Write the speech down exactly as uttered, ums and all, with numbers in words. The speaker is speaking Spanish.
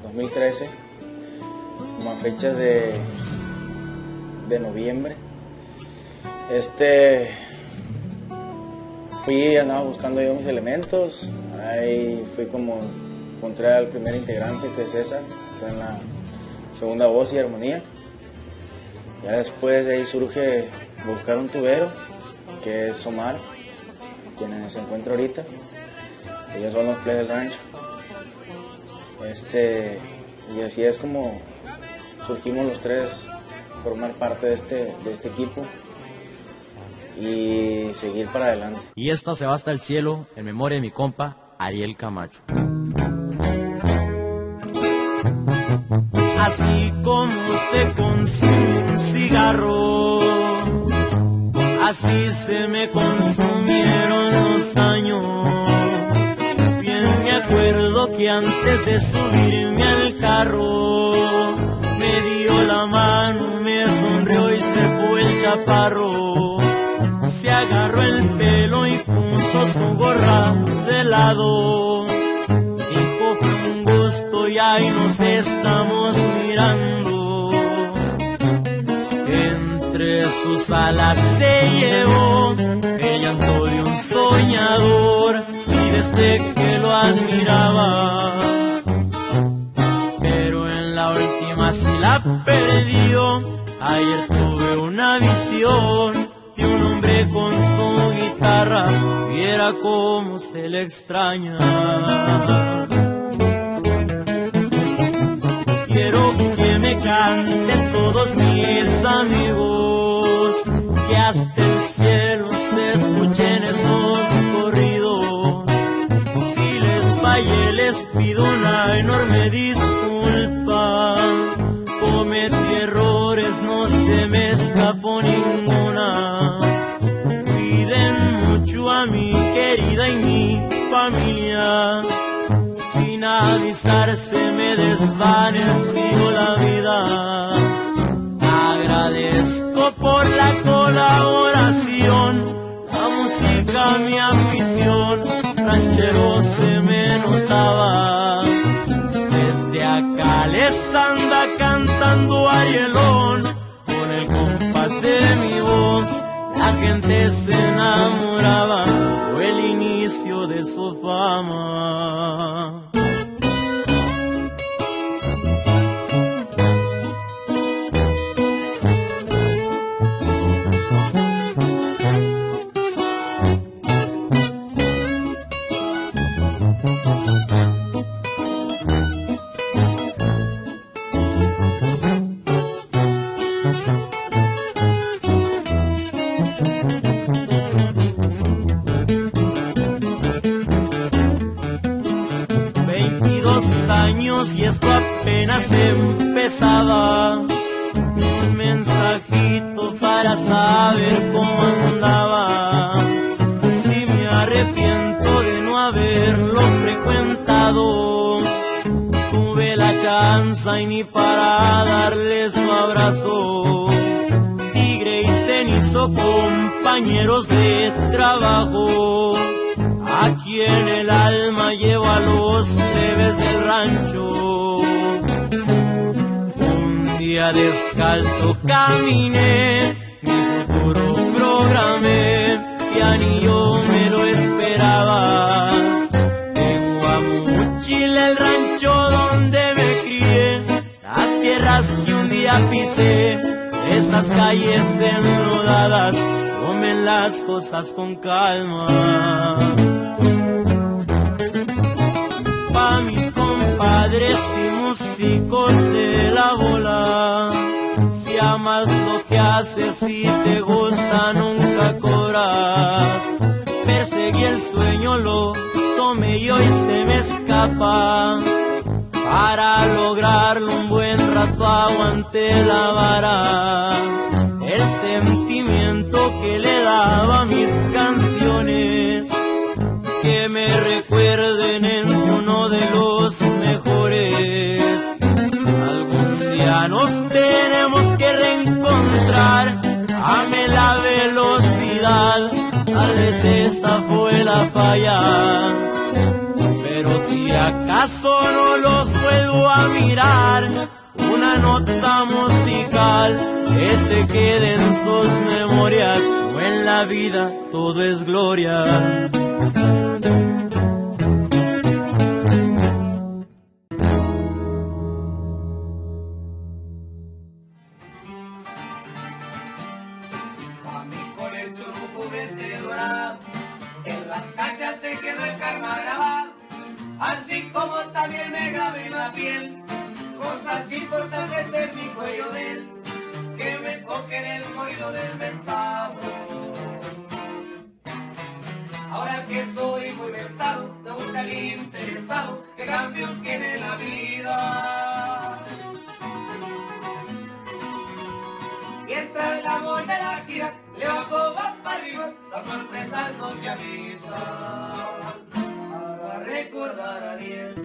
dos mil trece, como a fechas de, de noviembre. Este, fui, andaba buscando yo mis elementos, ahí fui como, encontré al primer integrante, que es César, está en la segunda voz y armonía. Ya después de ahí surge buscar un tubero, que es Omar, quien se encuentra ahorita. Ellos son los Play del Rancho. Este, y así es como surgimos los tres, formar parte de este, de este equipo y seguir para adelante. Y esta se va hasta el cielo en memoria de mi compa Ariel Camacho. Así como se consume un cigarro, así se me consumieron los años. Bien me acuerdo que antes de subirme al carro, me dio la mano, me sonrió y se fue el chaparro. Se agarró el pelo y puso su gorra de lado. Dijo, fue un gusto y ahí nos estamos mirando. Entre sus alas se llevó el llanto de un soñador, y desde que lo admiraba, pero en la última sí la perdió. Ayer tuve una visión de un hombre con su guitarra, viera cómo se le extraña. Quiero que me canten todos mis amigos, que hasta el cielo se escuchen esos corridos. Si les fallé les pido una enorme disculpa, cometí errores, no se me escapó ninguna. Cuiden mucho a mi querida y mi familia, sin avisar se me desvaneció la vida. Agradezco por la colaboración, la música mi ambición, ranchero se me notaba. Desde acá les anda cantando Arielón, con el compás de mi voz la gente se enamoraba, fue el inicio de su fama. Y esto apenas empezaba, un mensajito para saber cómo andaba. Si me arrepiento de no haberlo frecuentado, tuve la chance y ni para darle su abrazo. Tigre y cenizo, compañeros de trabajo, aquí en el alma llevo a los plebes del rancho. Un día descalzo caminé, mi futuro programé, ya ni yo me lo esperaba. Tengo a Mochila, el rancho donde me crié, las tierras que un día pisé, esas calles enlodadas, tomen las cosas con calma. Pa' mis compadres y músicos de la bola, si amas lo que haces y te gusta nunca cobras. Perseguí el sueño, lo tomé yo y se me escapa. Para lograrlo un buen rato aguanté la vara. El sentimiento que le daba a mis canciones, que me recuerden entre uno de los mejores. Algún día nos tenemos que reencontrar, ame la velocidad, tal vez esa fue la falla. Pero si acá acaso no los vuelvo a mirar. Una nota musical que se quede en sus memorias, o en la vida todo es gloria. Así como también me grabé en la piel cosas importantes de mi cuello de él, que me toquen el corrido del mentado. Ahora que soy muy mentado, me busca el interesado, que cambios tiene la vida. Mientras la moneda gira, le bajo va para arriba, las sorpresas no te avisan. Recordar a Ariel.